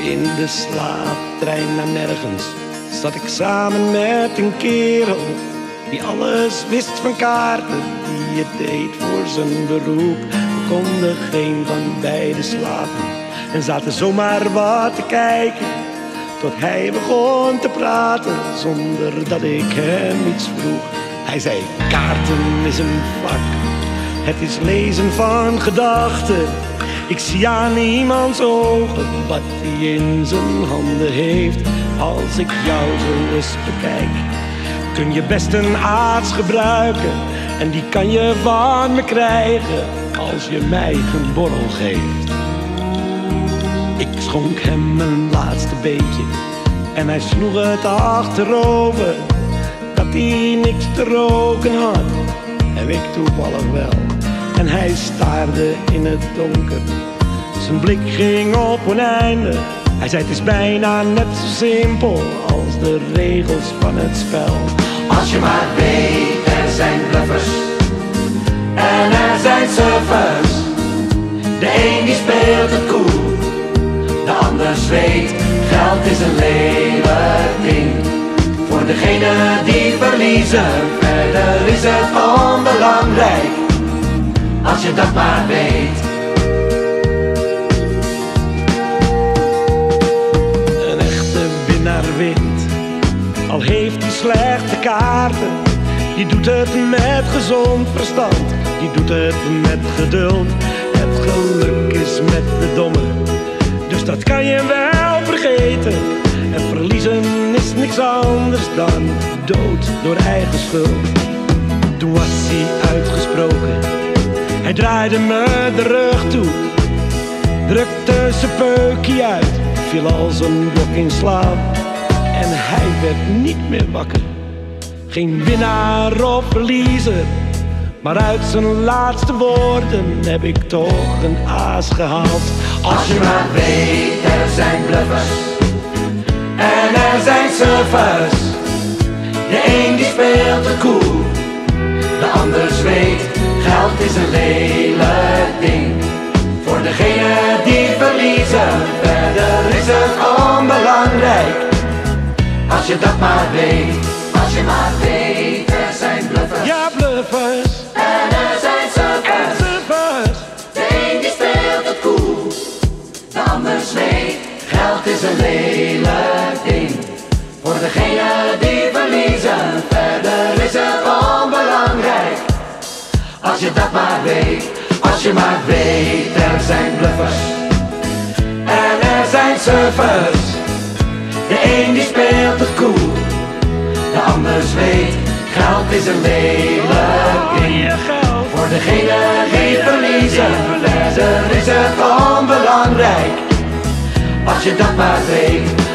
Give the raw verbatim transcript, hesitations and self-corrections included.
In de slaaptrein naar nergens zat ik samen met een kerel die alles wist van kaarten, die het deed voor zijn beroep. We konden geen van beiden slapen en zaten zomaar wat te kijken, tot hij begon te praten zonder dat ik hem iets vroeg. Hij zei: kaarten is een vak, het is lezen van gedachten. Ik zie aan iemands ogen wat hij in zijn handen heeft. Als ik jou zo eens bekijk, kun je best een arts gebruiken, en die kan je van me krijgen als je mij een borrel geeft. Ik schonk hem een laatste beetje en hij sloeg het achterover dat hij niks te roken had, en ik toevallig wel. En hij staarde in het donker, zijn blik ging op oneinde. Hij zei: het is bijna net zo simpel als de regels van het spel. Als je maar weet, er zijn bluffers en er zijn surfers. De een die speelt het cool, de ander zweet. Geld is een lelijk ding voor degene die verliezen. Verder is het onbelangrijk, als je dat maar weet. Een echte winnaar wint, al heeft hij slechte kaarten. Die doet het met gezond verstand, die doet het met geduld. Het geluk is met de domme, dus dat kan je wel vergeten. En verliezen is niks anders dan dood door eigen schuld. Toen was hij uitgesproken, hij draaide me de rug toe, drukte zijn peukje uit, viel als een blok in slaap. En hij werd niet meer wakker. Geen winnaar of verliezer, maar uit zijn laatste woorden heb ik toch een aas gehaald. Als je maar weet, er zijn bluffers en er zijn surfers. De een die speelt het cool, de ander zweet. Geld is een lelijk ding voor degene die verliezen. Verder is het onbelangrijk, als je dat maar weet. Als je maar weet, er zijn bluffers. Ja, bluffers. En er zijn surfers. En surfers. De een die speelt het cool, de ander zweet. Geld is een lelijk ding voor degene die verliezen. Verder is het onbelangrijk, als je dat maar weet. Als je maar weet, er zijn bluffers en er zijn surfers. De een die speelt het cool, de ander zweet. Geld is een lelijk ding voor degene die verliezen. Verder is het onbelangrijk, als je dat maar weet.